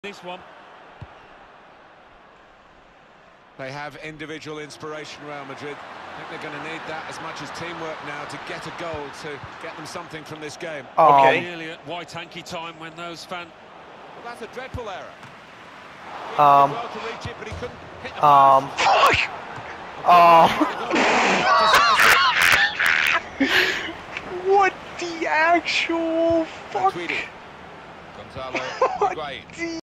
This one. They have individual inspiration, Real Madrid. I think they're going to need that as much as teamwork now to get a goal to get them something from this game. Okay. Nearly at white hanky time when those fans... Well, that's a dreadful error. He did well to reach it, but he couldn't hit the What the actual fuck? Gonzalo Higuain.